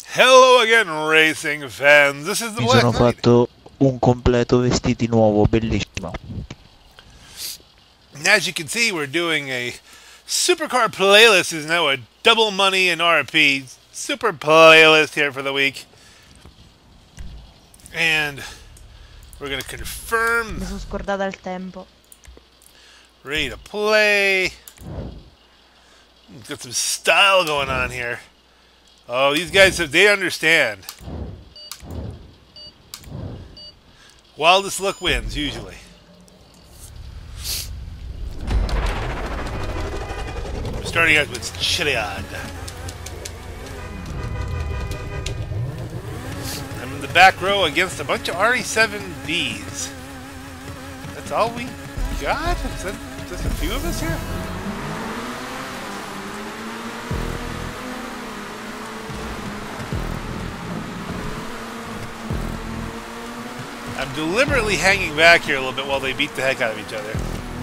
Hello again, racing fans. This is the Mi Black sono Knight. fatto un completo vestiti nuovo, bellissimo. And as you can see, we're doing a supercar playlist. Is now a double money and RP super playlist here for the week, and we're gonna confirm. Mi sono scordata il tempo. Ready to play. Got some style going on here. Oh, these guys, they understand. Wildest luck wins, usually. We're starting out with Chiliad. I'm in the back row against a bunch of RE7Bs. That's all we got? Is that just a few of us here? I'm deliberately hanging back here a little bit while they beat the heck out of each other.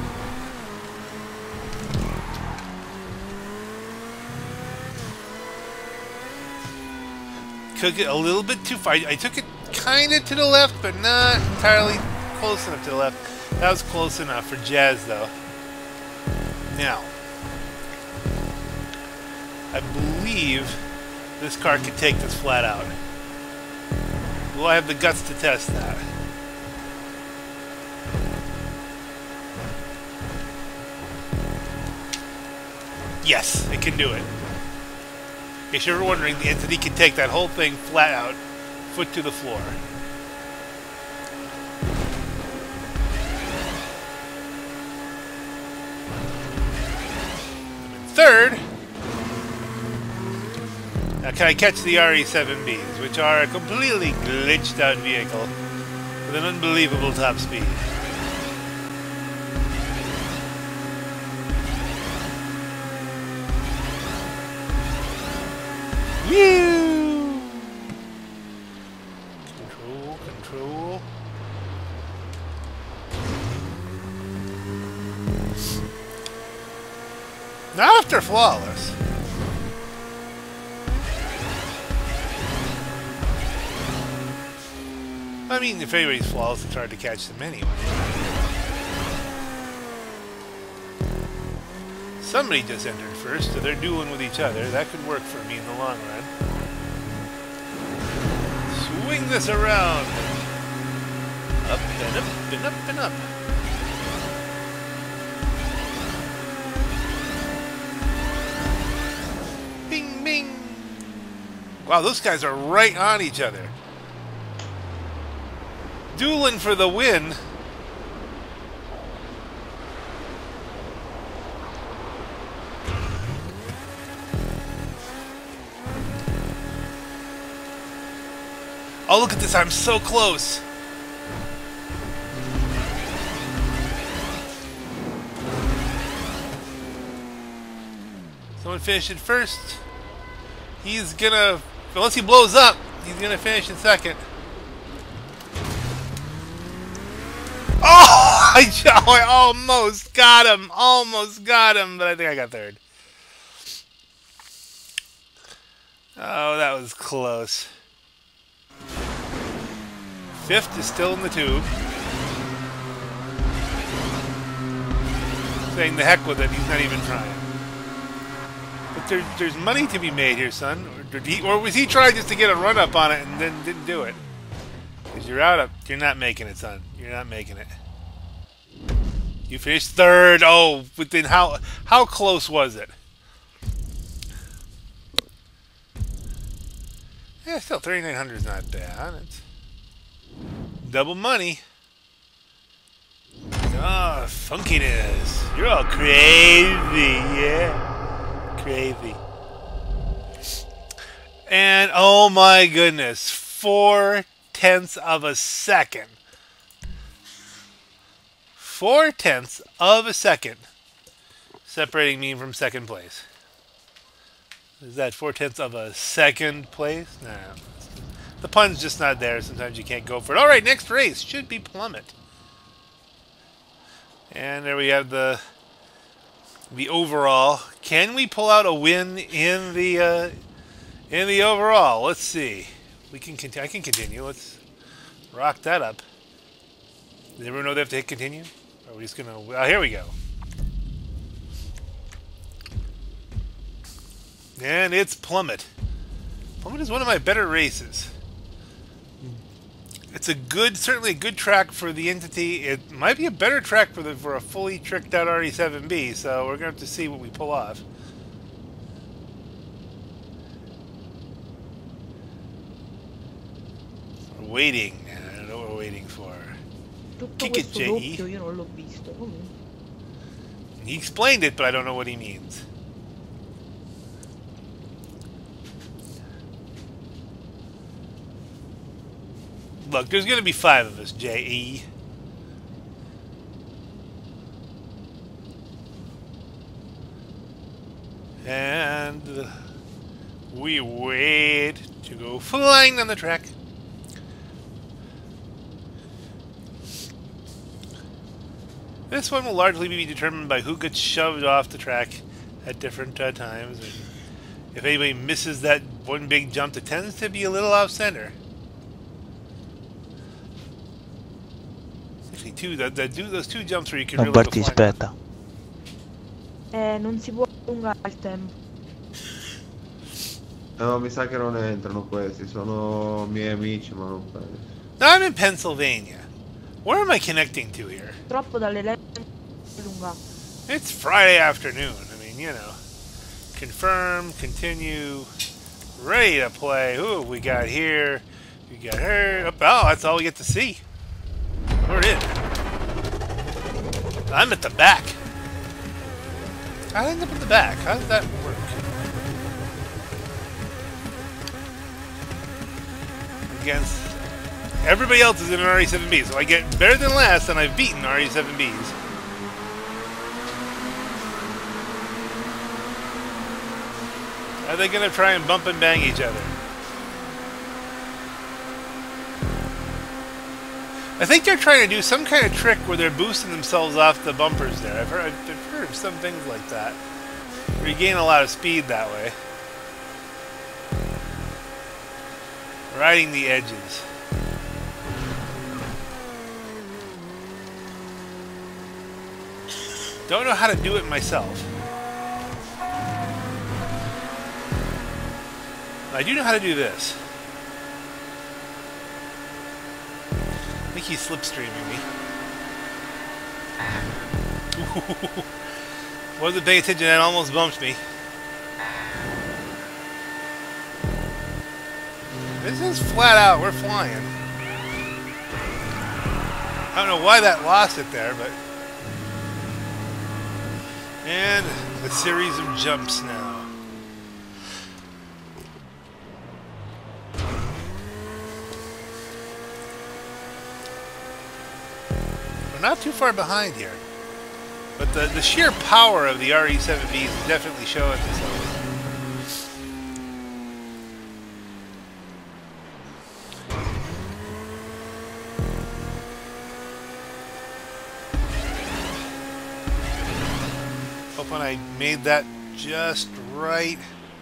Took it a little bit too far. I took it kind of to the left, but not entirely close enough to the left. That was close enough for Jazz, though. Now, I believe this car can take this flat out. Will I have the guts to test that? Yes, it can do it. In case you're wondering, the Entity can take that whole thing flat out, foot to the floor. And third, now can I catch the RE7Bs, which are a completely glitched out vehicle with an unbelievable top speed. Woo! Control, control. Not after flawless. I mean, if anybody's flawless, it's hard to catch them anyway. Somebody just entered first, so they're dueling with each other. That could work for me in the long run. Swing this around. Up and up and up and up. Bing, bing. Wow, those guys are right on each other. Dueling for the win. Oh, look at this. I'm so close. Someone finished it first. He's gonna, unless he blows up, he's gonna finish in second. Oh, I almost got him. Almost got him, but I think I got third. Oh, that was close. Fifth is still in the tube. Saying the heck with it, he's not even trying. But there's money to be made here, son. Or was he trying just to get a run up on it and then didn't do it? Because you're not making it, son. You're not making it. You finished third. Oh, but then how close was it? Yeah, still 3,900 is not bad. It's double money. Ah, funkiness. You're all crazy, yeah. Crazy. And oh my goodness, 4/10 of a second. 4/10 of a second separating me from second place. Is that 4/10 of a second place? No. The pun's just not there. Sometimes you can't go for it. All right, next race should be Plummet. And there we have the overall. Can we pull out a win in the In the overall, let's see. We can I can continue. Let's rock that up. Does everyone know they have to hit continue? Or are we just gonna? Well, here we go. And it's Plummet. Plummet is one of my better races. It's a good, certainly a good track for the Entity. It might be a better track for a fully tricked out RE7B. So we're gonna have to see what we pull off. We're waiting. I don't know what we're waiting for. Tutto Kick it, questo J.E. doppio io non l'ho visto. Comunque. He explained it, but I don't know what he means. Look, there's going to be 5 of us, J.E. And we wait to go flying on the track. This one will largely be determined by who gets shoved off the track at different times. And if anybody misses that one big jump that tends to be a little off-center. Actually, those 2 jumps where you can Non really go parti, flying. aspetta. Non si può allungare il tempo. No, mi sa che non entrano questi, sono miei amici, ma non penso. Now I'm in Pennsylvania. Where am I connecting to here? Troppo dalle lenti allungato. It's Friday afternoon. I mean, you know. Confirm, continue, ready to play. Who have we got here? We got her. Oh, that's all we get to see. We're in. I'm at the back. I end up at the back. How does that work? Against everybody else is in an RE7B, so I get better than last, and I've beaten RE7Bs. Are they going to try and bump and bang each other? I think they're trying to do some kind of trick where they're boosting themselves off the bumpers there. I've heard of some things like that. Where you gain a lot of speed that way. Riding the edges. Don't know how to do it myself. I do know how to do this. I think he's slipstreaming me. Wasn't paying attention, that almost bumped me. This is flat out, we're flying. I don't know why that lost it there, but... And a series of jumps now. Not too far behind here, but the sheer power of the RE7Bs is definitely showing itself. Hoping I made that just right.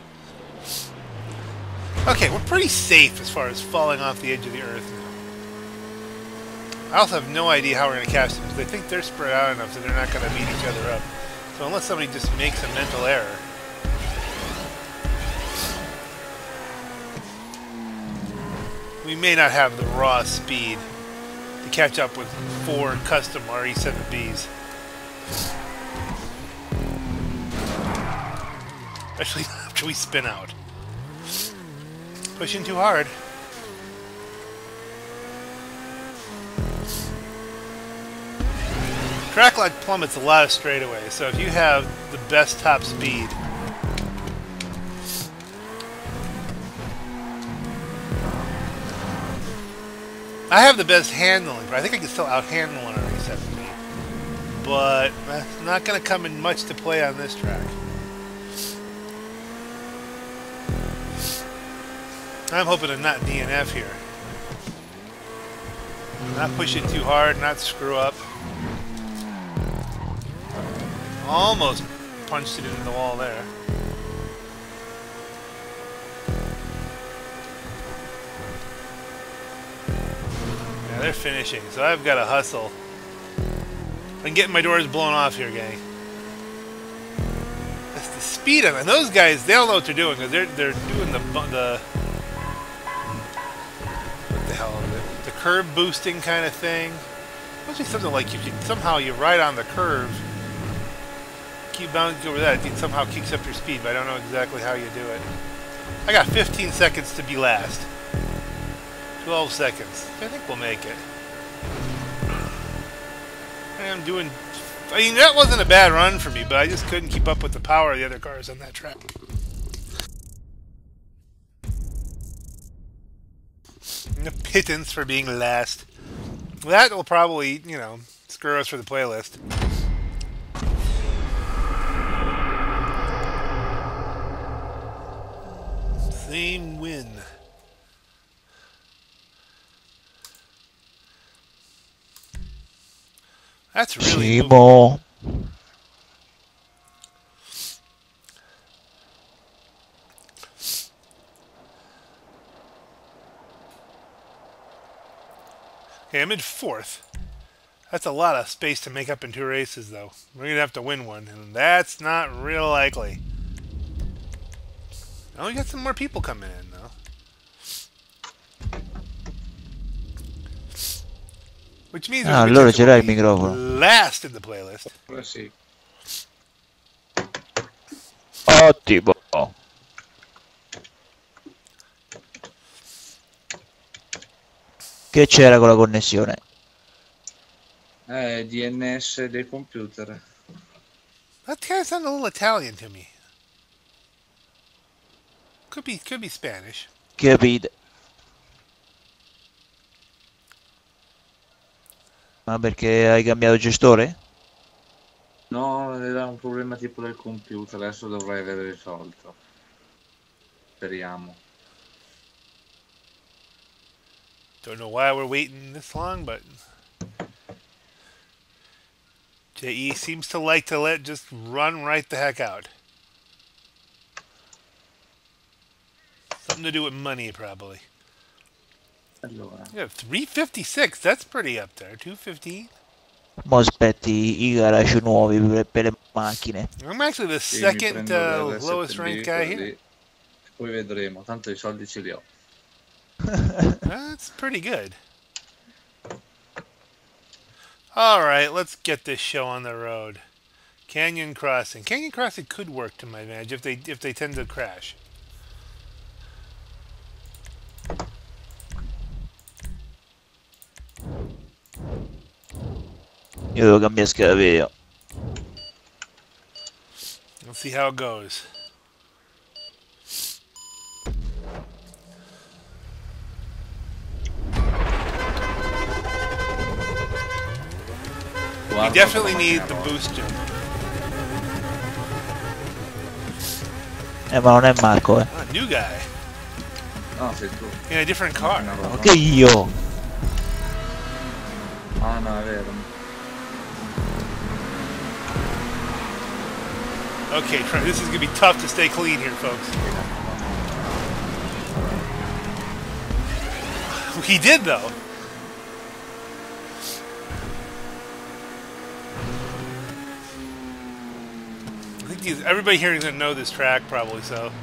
Okay, we're pretty safe as far as falling off the edge of the earth now. I also have no idea how we're going to catch them, because I think they're spread out enough that they're not going to beat each other up. So unless somebody just makes a mental error. We may not have the raw speed to catch up with 4 custom RE7Bs. Especially after we spin out. Pushing too hard. Track like Plummet's a lot of straightaways, so if you have the best top speed, I have the best handling, but I think I can still out-handle an RE7B. But that's not going to come in much to play on this track. I'm hoping to not DNF here. Not push it too hard, not screw up. Almost punched it into the wall there. they're finishing, so I've got to hustle. I'm getting my doors blown off here, gang. That's the speed of it. And those guys, they don't know what they're doing because they're doing the what the hell is it? The curb boosting kind of thing. Must be something like if you somehow you ride on the curve, keep bouncing over that, it somehow kicks up your speed. But I don't know exactly how you do it. I got 15 seconds to be last. 12 seconds. I think we'll make it. I'm doing... I mean, that wasn't a bad run for me, but I just couldn't keep up with the power of the other cars on that track. And the pittance for being last. That will probably, you know, screw us for the playlist. Same win. That's really Simo. Okay, I'm in 4th. That's a lot of space to make up in 2 races, though. We're going to have to win one, and that's not real likely. Oh, we got some more people coming in, though. Which means there's a good allora chance ce l'hai il we'll be microfono. last in the playlist. Sì. Ottimo. Che c'era con la connessione? DNS del computer. That kind of sounds a little Italian to me. Could be Spanish. Capite? Ma perché hai cambiato gestore? No, era un problema tipo del computer, adesso dovrei aver risolto. Speriamo. Don't know why we're waiting this long, but JE seems to like to let just run right the heck out. Something to do with money, probably. Allora, Yeah, 356. That's pretty up there. 215. Mo aspetti i garage nuovi per le macchine. I'm actually the sì, mi second prendo lowest ranked guy quello here. lì, poi vedremo, tanto i soldi ce li ho. That's pretty good. Alright, let's get this show on the road. Canyon Crossing. Canyon Crossing could work to my advantage if they tend to crash. Io devo cambiare scheda video. Let's see how it goes. We definitely need the booster. Ma non è Marco, eh. Oh, new guy. No, sei tu. In a different car. Una roba. Ma che io? Ah no, è vero. Okay, this is going to be tough to stay clean here, folks. He did, though. I think everybody here is going to know this track, probably, so.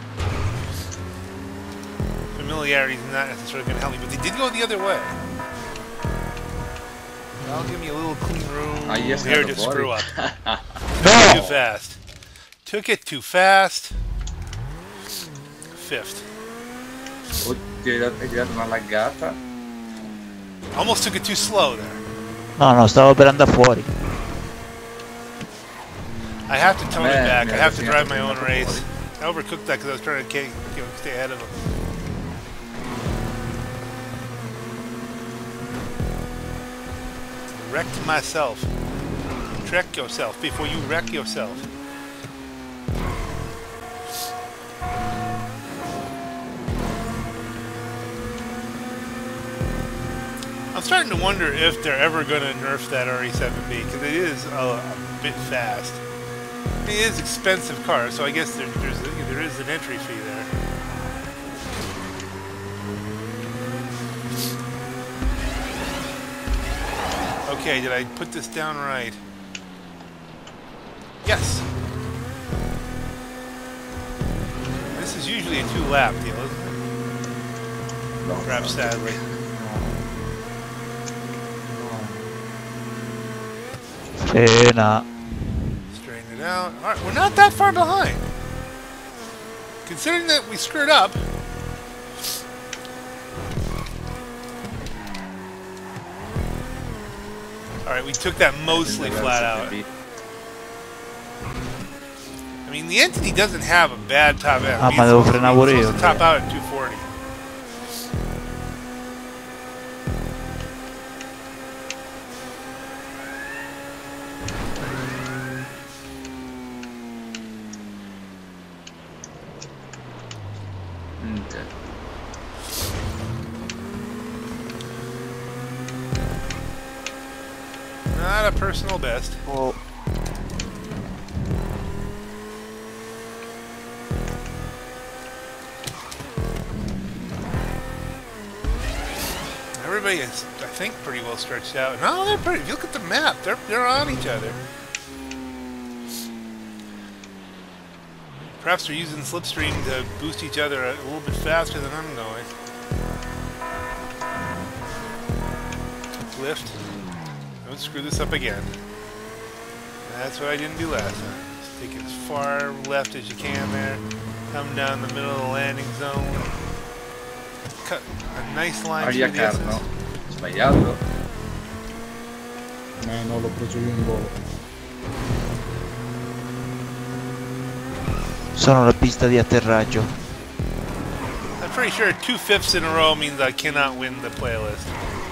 Familiarity is not necessarily going to help me, but they did go the other way. That'll give me a little clean room yes, here not to the screw body. up. Too fast. Took it too fast. 5th. Oddio, hai dato una laggata. Almost took it too slow there. No, stavo per andare fuori. I have to tone it back. I yeah, have to yeah, drive my yeah, own yeah. race. I overcooked that because I was trying to stay ahead of him. Wrecked myself. Wreck yourself before you wreck yourself. I'm starting to wonder if they're ever going to nerf that RE7B because it is a bit fast. It is an expensive car, so I guess there is an entry fee there. Okay, did I put this down right? Yes. This is usually a 2-lap deal, isn't it? No, Perhaps sadly. Cena. Straighten it out. Alright, we're not that far behind. Considering that we screwed up. Alright, we took that mostly flat out. I mean, the Entity doesn't have a bad top end. Ah, ma devo frenare pure It's io. supposed to top out at 240. Ok. Not a personal best. Oh. Everybody is, I think, pretty well stretched out. No, they're pretty. If you look at the map, they're on each other. Perhaps they're using Slipstream to boost each other a little bit faster than I'm going. Lift. Don't screw this up again. That's what I didn't do last time. Just take it as far left as you can there. Come down the middle of the landing zone. Cut a nice line Aria through the Carno. S's. Sbagliato. No, l'ho preso io in volo. Sono la pista di atterraggio. I'm pretty sure 2/5 in a row means I cannot win the playlist.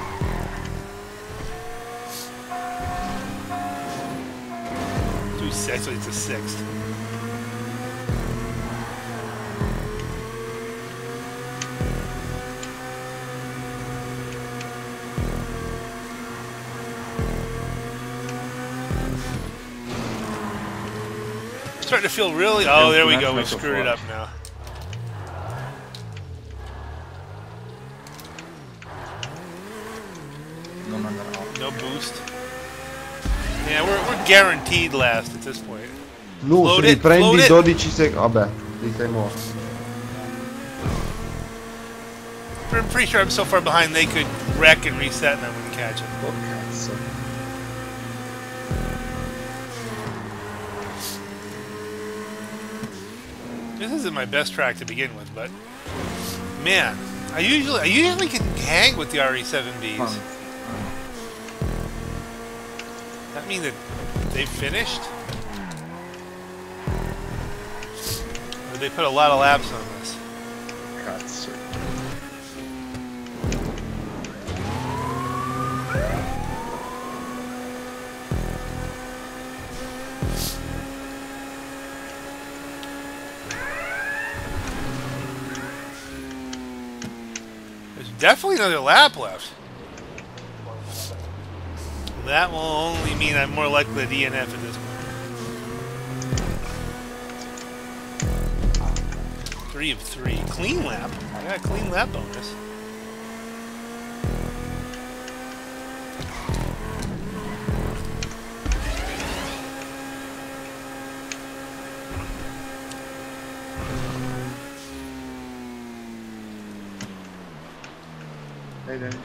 Actually, it's a 6th. Starting to feel really... Oh, there we go. We screwed it up now. Non andrà. No boost. Yeah, we're guaranteed last at this point. Nu, Float se li it, prendi float it. 12 secondi. Vabbè, li sei morto. I'm pretty sure I'm so far behind they could wreck and reset and I wouldn't catch them. Oh cazzo. This isn't my best track to begin with, but man, I usually can hang with the RE7Bs. Fun. That mean that they've finished? Or they put a lot of laps on this? Cazzo. There's definitely another lap left. That will only mean I'm more likely to DNF at this point. 3 of 3. Clean lap. I got a clean lap bonus. Dai, dai.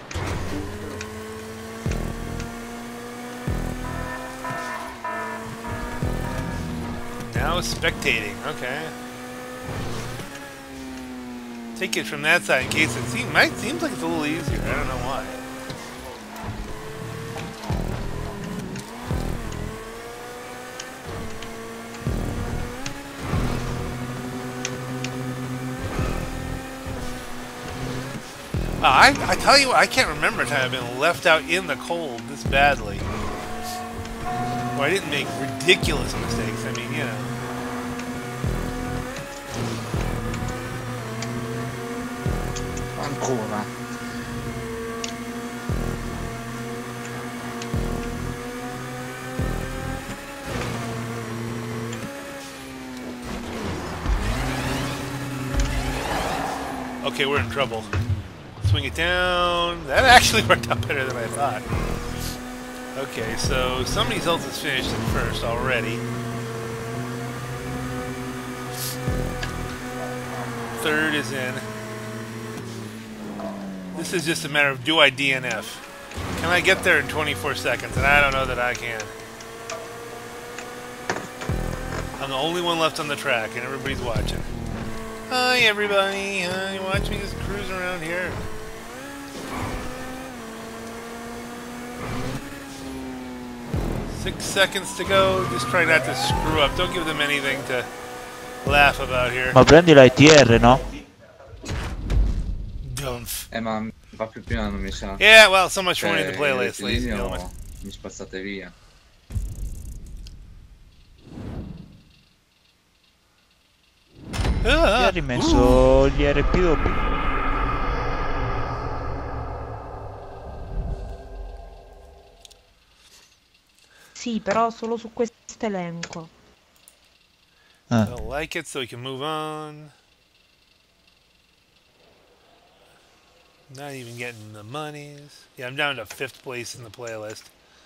Now spectating. Okay. Take it from that side in case it seems like it's a little easier. I don't know why. I tell you what, I can't remember a time I've been left out in the cold this badly. Well, I didn't make ridiculous mistakes. I mean, you know. Ancora. Okay, we're in trouble. Swing it down. That actually worked out better than I thought. Okay, so somebody else has finished it first already. Third is in. This is just a matter of, do I DNF? Can I get there in 24 seconds? And I don't know that I can. I'm the only one left on the track, and everybody's watching. Hi, everybody. Hi, watch me just cruise around here. Six seconds to go. Just try not to screw up. Don't give them anything to laugh about here. Ma prendi l'ITR, no? Dumph. Ma va più piano, mi sa. Yeah, well, so much for winning the Cioè, playlist, ladies and gentlemen. mi spazzate via. Ti ha rimesso gli RPW. Sì, però solo su questo elenco. I don't like it, so we can move on. Not even getting the monies. Yeah, I'm down to 5th place in the playlist.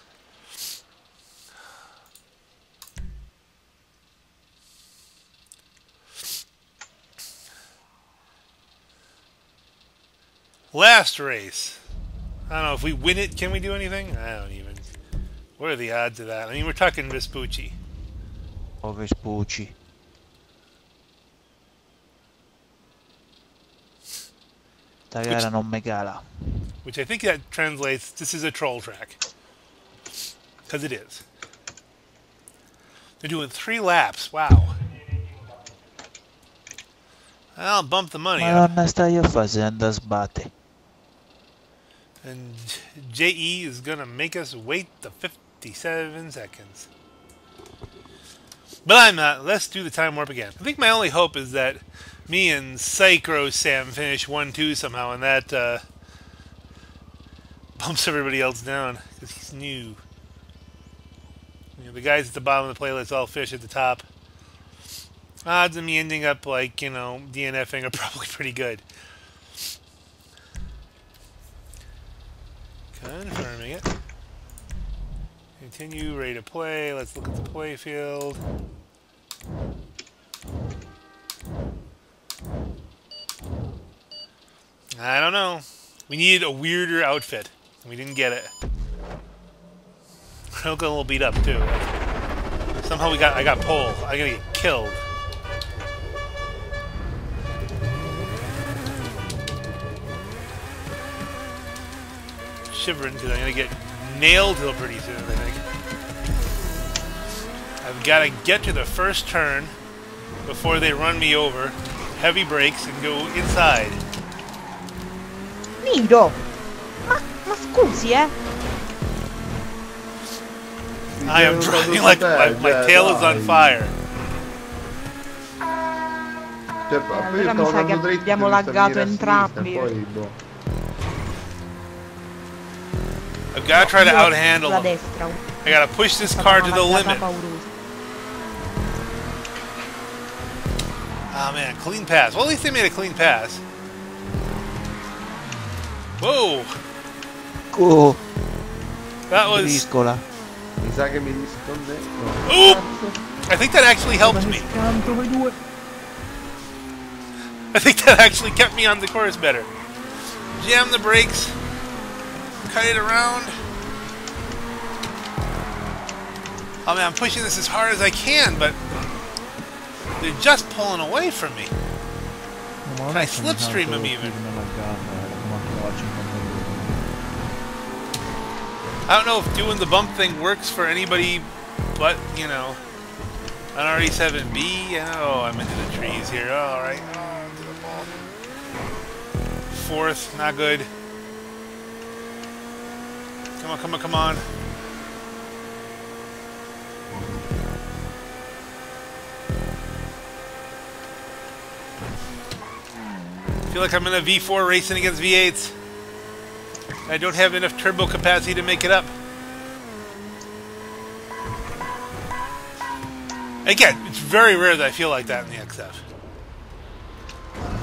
Last race. I don't know if we win it. Can we do anything? I don't even. What are the odds of that? I mean, we're talking Vespucci. Oh, Vespucci. Sta gara non me cala. Which I think that translates, this is a troll track. Because it is. They're doing 3 laps. Wow. I'll bump the money up. Madonna, stai a fare se andare a sbattere. And JE is going to make us wait the 57 seconds. But I'm not. Let's do the time warp again. I think my only hope is that me and Psychro Sam finish 1-2 somehow, and that bumps everybody else down, because he's new. You know, the guys at the bottom of the playlist all fish at the top. Odds of me ending up, like, you know, DNFing are probably pretty good. Confirming it. Continue, ready to play. Let's look at the play field. I don't know. We needed a weirder outfit. We didn't get it. I look a little beat up too. Somehow I got pole. I'm gonna get killed. Shivering because I'm gonna get nailed till pretty soon, I think. I've got to get to the first turn before they run me over. Heavy brakes and go inside. Nido! Ma scusi, eh? I am driving like my tail is on fire. Cioè, Allora mi sa che abbiamo laggato entrambi. Poi, boh. I've got to try to Io outhandle sulla them. destra. I got to push this car to the limit. Paurosa. Oh man, clean pass. Well, at least they made a clean pass. Whoa! Oh, That was... briscola. Mi sa che mi risponde. Oop! I think that actually helped me. I think that actually kept me on the course better. Jam the brakes. Cut it around. Oh man, I'm pushing this as hard as I can, but they're just pulling away from me. Can I slipstream them even? I don't know if doing the bump thing works for anybody but, you know, an RE7B. Oh, I'm into the trees here. Oh, alright. Oh, to the ball. 4th, not good. Come on, come on, come on. I feel like I'm in a V4 racing against V8s. I don't have enough turbo capacity to make it up. Again, it's very rare that I feel like that in the XF.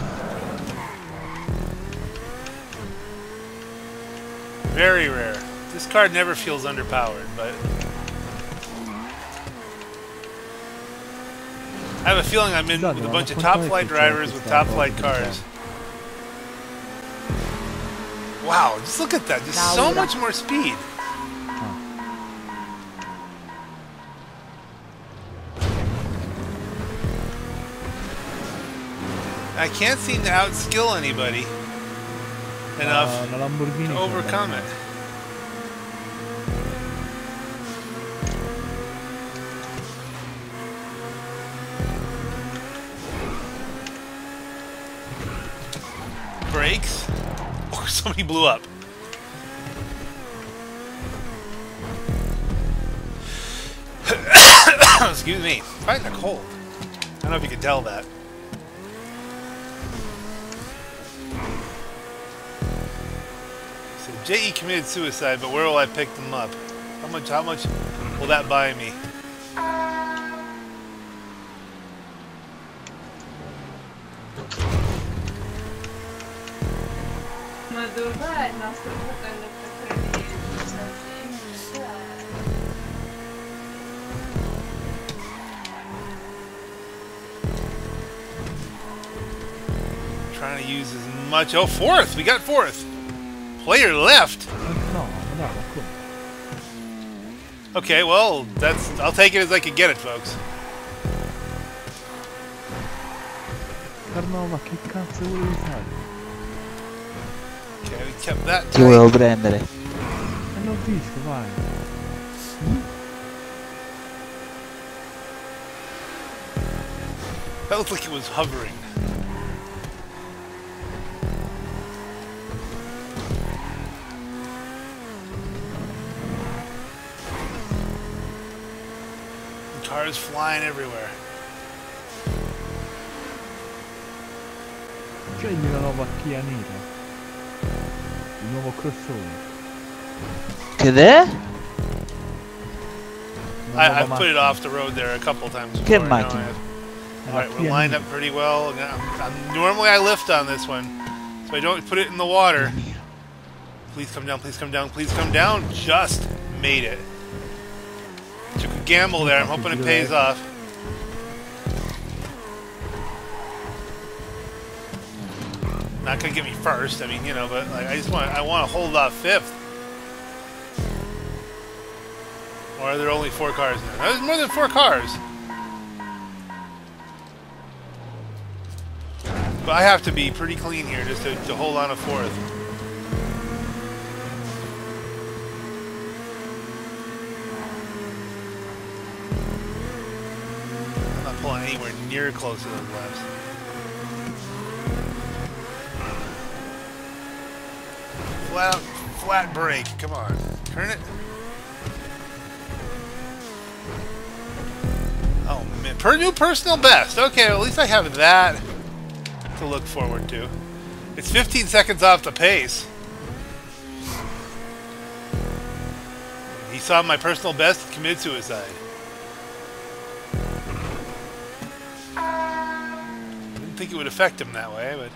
Very rare. This car never feels underpowered, but I have a feeling I'm in with a bunch of top flight drivers with top flight cars. Wow, just look at that. Just so much more speed. I can't seem to outskill anybody enough to overcome it. Brakes. Oh, somebody blew up. Excuse me. Fighting a cold. I don't know if you can tell that. So J.E. committed suicide, but where will I pick them up? How much will that buy me? Ma dov'è il nostro fratello preferito? Trying to use as much. Oh, fourth! We got fourth! Player left! No, no, cool. Okay, well, I'll take it as I can get it, folks. Carnova, che cazzo volevi fare? Okay, we kept that Ti volevo prendere. L'ho visto, vai. That looked like it was hovering. The cars flying everywhere. Scegli una nuova Kia nera. Il nuovo crossover. Che è? I've put it off the road there a couple times before. Che I know macchina? I have. Alright, we're lined up pretty well. Normally I lift on this one, so I don't put it in the water. Please come down, please come down, please come down. Just made it. Took a gamble there. I'm hoping it pays off. Not gonna get me first, I mean, you know, but like, I want to hold off fifth. Or are there only 4 cars now? There's more than 4 cars. But I have to be pretty clean here just to hold on a fourth. I'm not pulling anywhere near close to those laps. Flat brake. Come on. Turn it. Oh, man. New personal best. Okay, well, at least I have that to look forward to. It's 15 seconds off the pace. He saw my personal best and committed suicide. Didn't think it would affect him that way, but...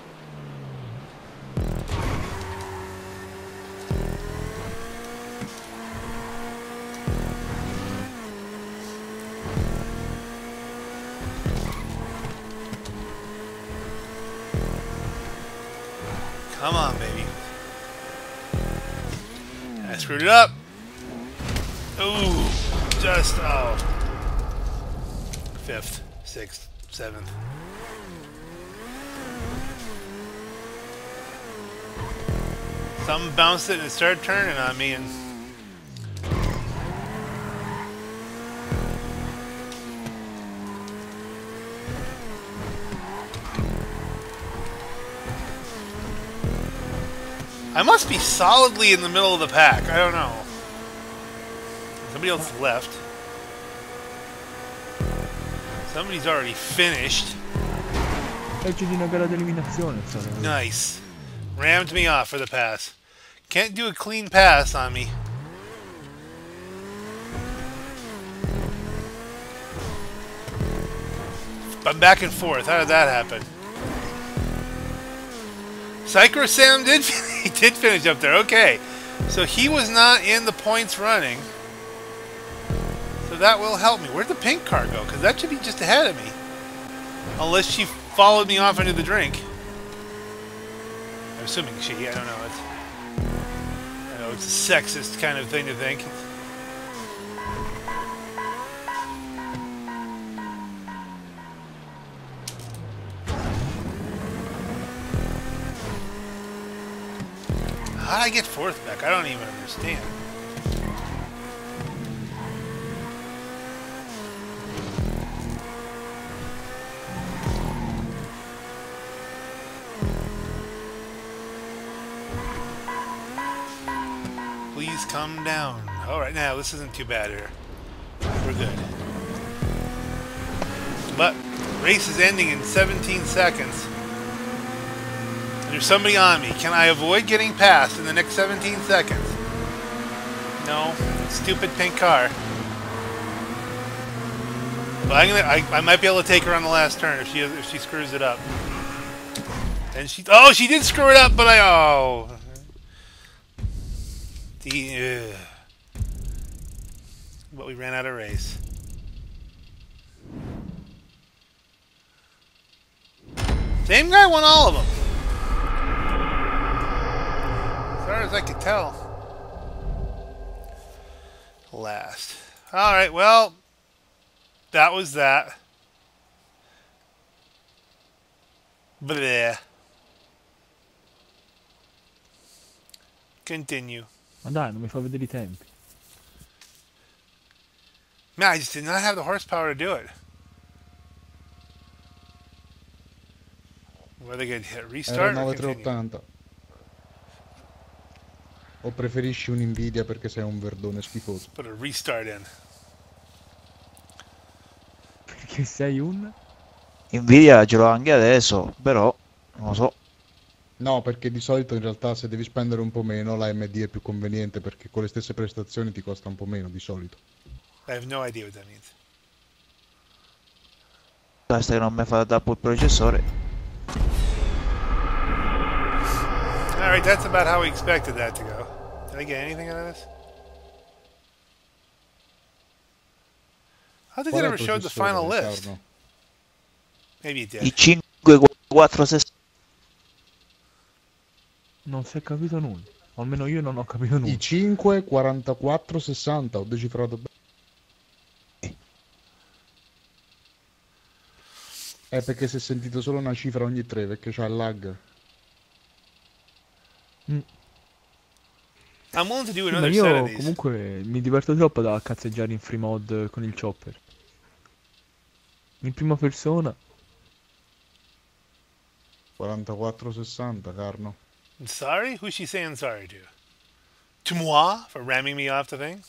Come on, baby. I screwed it up. Ooh, just, oh. 5th, 6th, 7th. Something bounced it and it started turning on me, and I must be solidly in the middle of the pack. I don't know. Somebody else left. Somebody's already finished. Legge di una gara di eliminazione. Nice. Rammed me off for the pass. Can't do a clean pass on me. I'm back and forth. How did that happen? Psycho Sam did finish up there. Okay. So he was not in the points running. So that will help me. Where'd the pink car go? Because that should be just ahead of me. Unless she followed me off into the drink. I'm assuming she. I don't know. I know it's a sexist kind of thing to think. How'd I get fourth back? I don't even understand. Please come down. Alright, now this isn't too bad here. We're good. But, race is ending in 17 seconds. There's somebody on me. Can I avoid getting past in the next 17 seconds? No. Stupid pink car. But I might be able to take her on the last turn if she screws it up. And she did screw it up, but but we ran out of race. Same guy won all of them. As far as I could tell. Last. Alright, well, that was that. Bleh. Continue. Ma dai, non mi fa vedere I tempi. Man, I just did not have the horsepower to do it. Whether they could hit restart Era or continue. 9380. O preferisci un Nvidia perché sei un verdone schifoso? Put a restart in. Perché sei un... Nvidia ce l'ho anche adesso, però non lo so. No, perché di solito in realtà se devi spendere un po' meno la AMD è più conveniente perché con le stesse prestazioni ti costa un po' meno di solito. I have no idea what that means. Basta che non mi fa troppo il processore. Alright, that's about how we expected that to go. Did I get anything out of this? I don't think Qual it è ever il showed the processore, final list. Riccardo? Maybe it did. I 5460. Non si è capito nulla. O almeno io non ho capito nulla. I5 44 60, ho decifrato bene. È perché si è sentito solo una cifra ogni 3 perché c'ha il lag. I'm willing to do Sì, ma another set of io these. comunque mi diverto troppo da cazzeggiare in free mod con il chopper. In prima persona. 44 60, Carno. Sorry? Who's she saying sorry to? To moi for ramming me off the thing?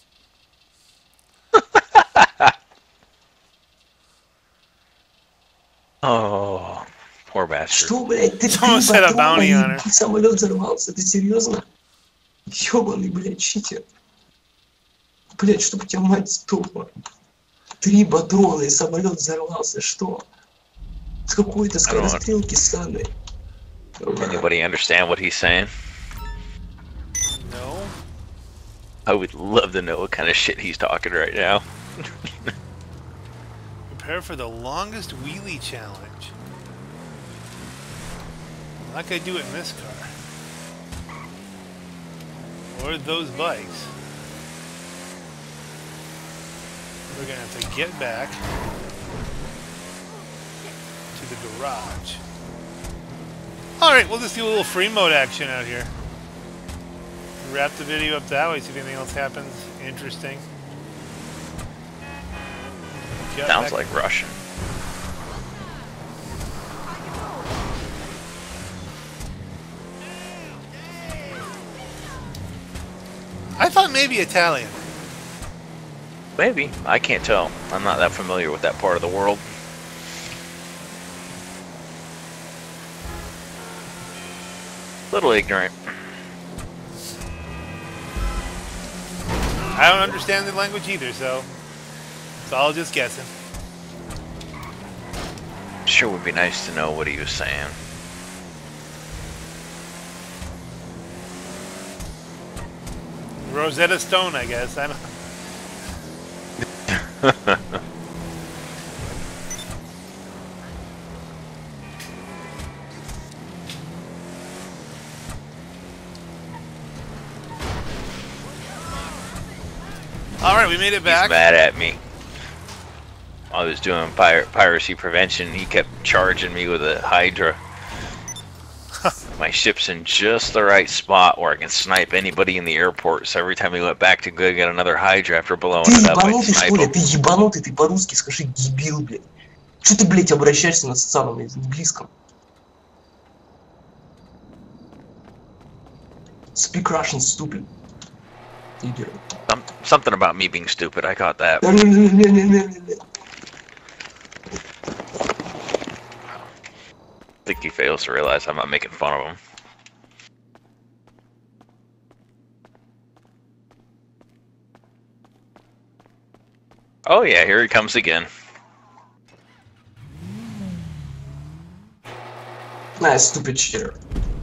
Oh, poor bastard. Что, блядь, ты Someone set a bounty on her. самолет взорвался, ты серьезно? Ёбаный, блядь, читер. Блядь, чтоб тебя мать сдохла. 3 патрона и самолет взорвался, что? С какой-то скорострелки ссаной. Anybody understand what he's saying? No. I would love to know what kind of shit he's talking right now. Prepare for the longest wheelie challenge. I'm not gonna do it in this car. Or those bikes. We're gonna have to get back to the garage. Alright, we'll just do a little free mode action out here. Wrap the video up that way, see if anything else happens interesting. Get Sounds back- like Russian. I thought maybe Italian. Maybe. I can't tell. I'm not that familiar with that part of the world. Little ignorant. I don't understand the language either, so it's all just guessing. Sure would be nice to know what he was saying. Rosetta Stone, I guess. I don't. All right, we made it back. He's mad at me. I was doing piracy prevention. He kept charging me with a Hydra. My ship's in just the right spot where I can snipe anybody in the airport. So every time we went back to go get another Hydra after blowing Ты it up, I'd ебанутый, snipe что ли? him. Ты ебанутый, ты по-русски скажи, дебил, блядь. Что ты, блядь, обращаешься на социальном английском? Speak Russian, stupid. Idiot. Something about me being stupid. I got that. I think he fails to realize I'm not making fun of him. Oh yeah, here he comes again. Nice, stupid cheater.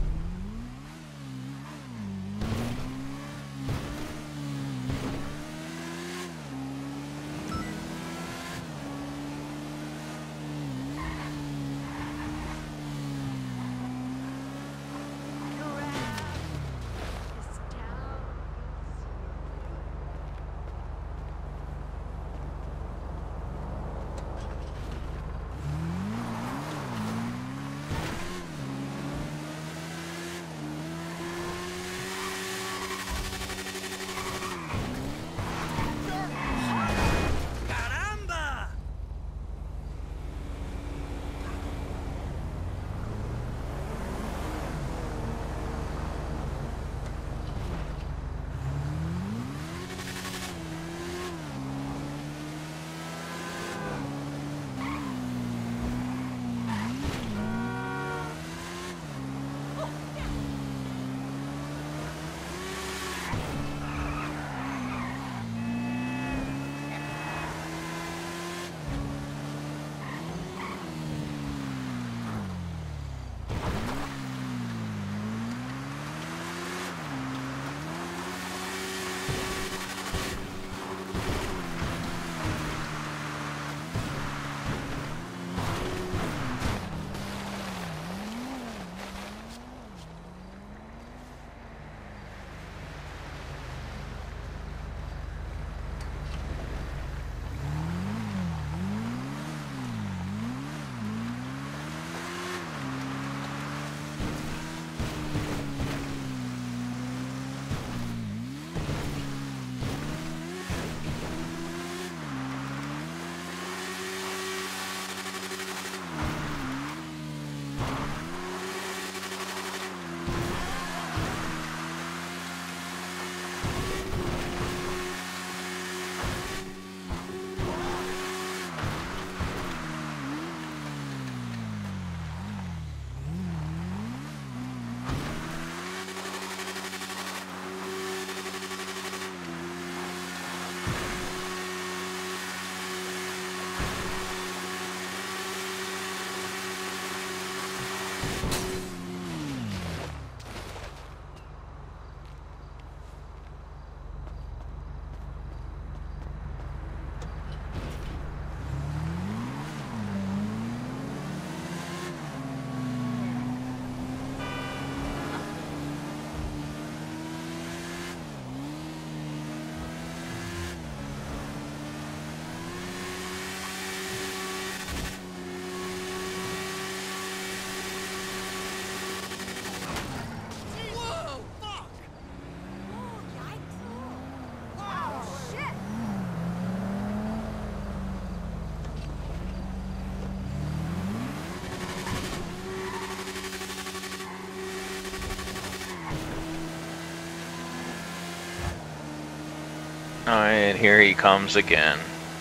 And here he comes again.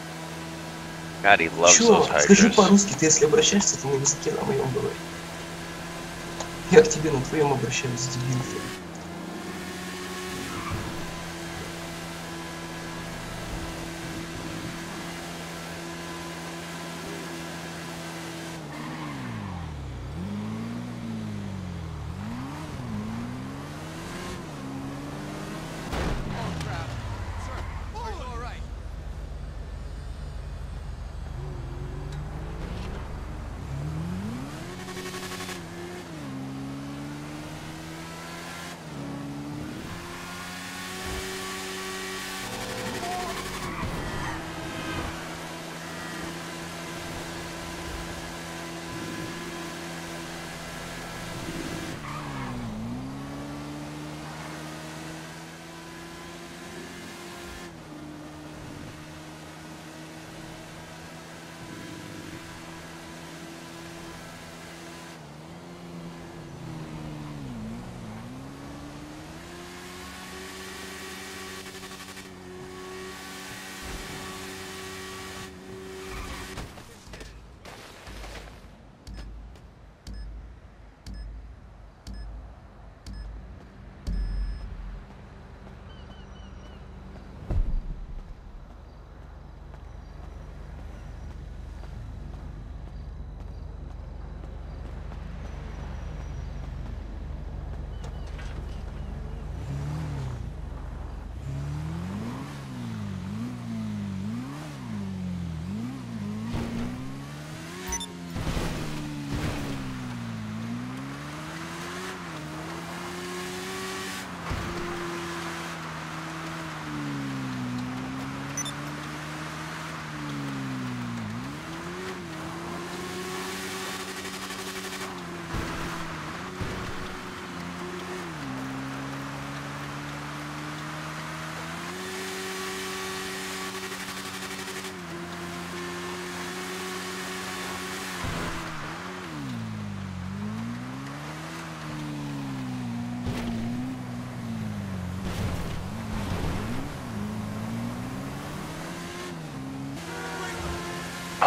God, he loves Чё? those Скажи Hydras. по-русски, ты если обращаешься, ты на языке на моем говори. Я к тебе на твоем обращаюсь, дебил.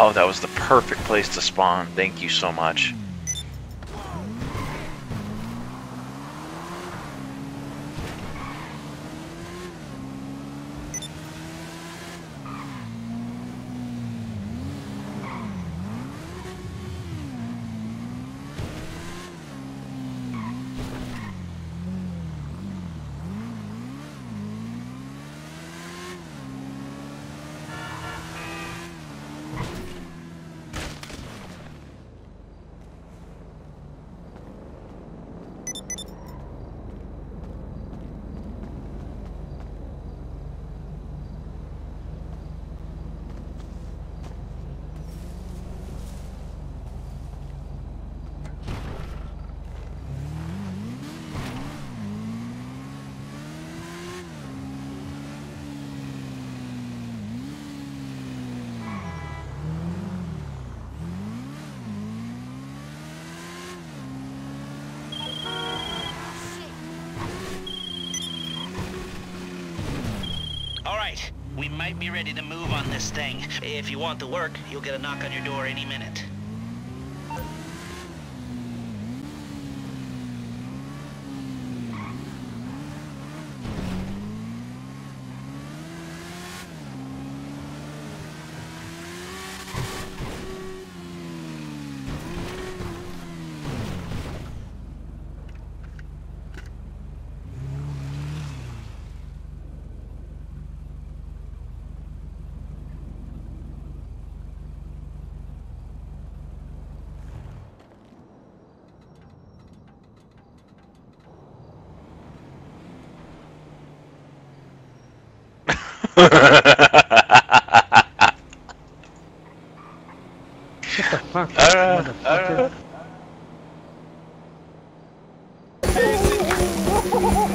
Oh, that was the perfect place to spawn. Thank you so much. Alright, we might be ready to move on this thing. If you want to work, you'll get a knock on your door any minute. What the fuck? Motherfucker.